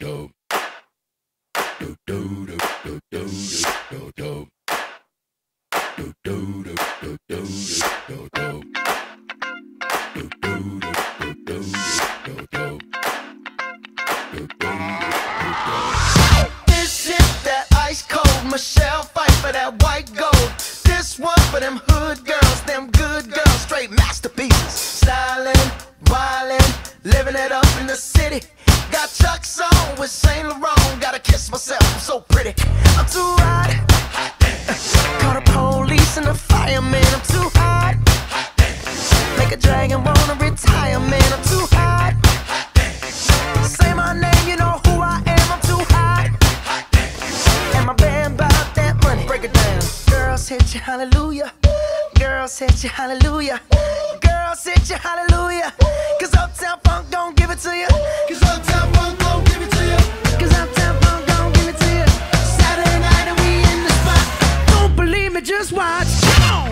This is that ice cold Michelle fight for that white gold. This one for them hood girls, them good girls, straight masterpieces. Stylin', wildin', living it up in the city. Got Chuck's on with Saint Laurent. Gotta kiss myself, I'm so pretty. I'm too hot. Call the police and the fireman. I'm too hot. Make a dragon wanna retire, man. I'm too hot. Say my name, you know who I am. I'm too hot. And my band bought that money. Break it down. Girls hit you, hallelujah. Girls hit you, hallelujah. Girls hit you, hallelujah. Cause Uptown Funk don't give it to you. Cause Uptown Funk don't give it to you. Cause Uptown Funk don't give it to you. Saturday night and we in the spot. Don't believe me, just watch. Come on.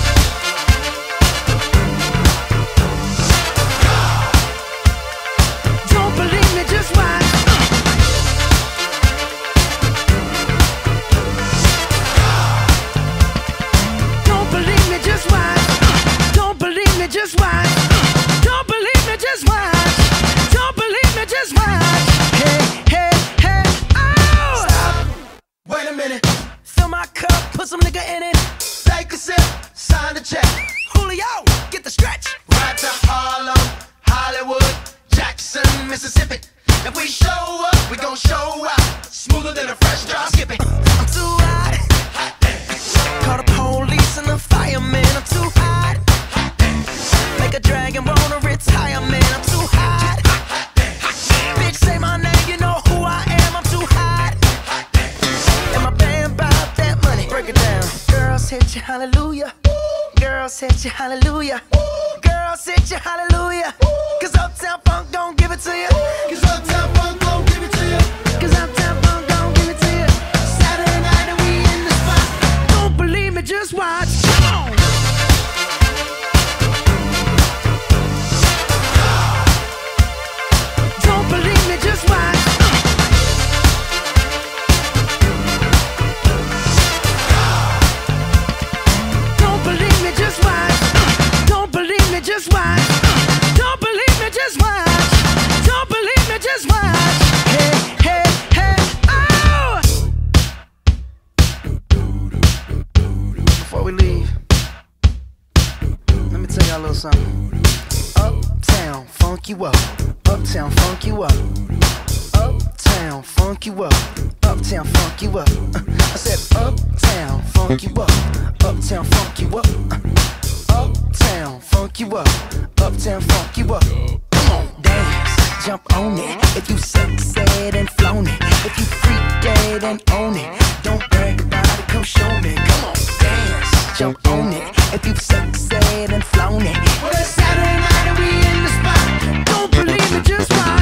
Don't believe me, just watch. Don't believe me, just watch. Don't believe me, just watch. Don't believe me, just watch. Don't believe me, just watch. Hey, hey, hey, oh! Stop. Wait a minute. Fill my cup, put some nigga in it. Take a sip, sign the check. Julio, get the stretch. Right to Harlem, Hollywood, Jackson, Mississippi. If we show up, we gon' show out. Smoother than a fresh drop skipping. I'm too hot. Call the police and the fireman. I'm too hot. Make a dragon wanna retire, man. I'm too hot. Bitch, say my name, you know who I am. I'm too hot. And my band bought that money. Break it down. Girls hit you, hallelujah. Girls hit you, hallelujah. Girls hit you, hallelujah. Cause Uptown Funk don't give it to you. Cause Uptown Funk don't give it to you. Cause Uptown Funk don't give it to you. Saturday night and we in the spot. Don't believe me, just watch. Come on. Don't believe me, just watch. Don't believe me, just watch. Don't believe me, just watch. Don't believe me, just watch. Don't believe me, just watch. Hey, hey, hey, oh! Before we leave, let me tell y'all a little something. Uptown, funk you up. Uptown, funk you up. Uptown, funk you up. Uptown, funk you up. I said uptown, funk you up. Uptown, funk you up. Uptown, funk you up. Uptown, funk you up. Come on, dance, jump on it. If you sexed and flown it. If you freak dead and own it. Don't brag about it, come show me. Come on, dance, jump on it. If you sexed and flown it. Well, it's Saturday night and we in the spot. Don't believe me, just watch.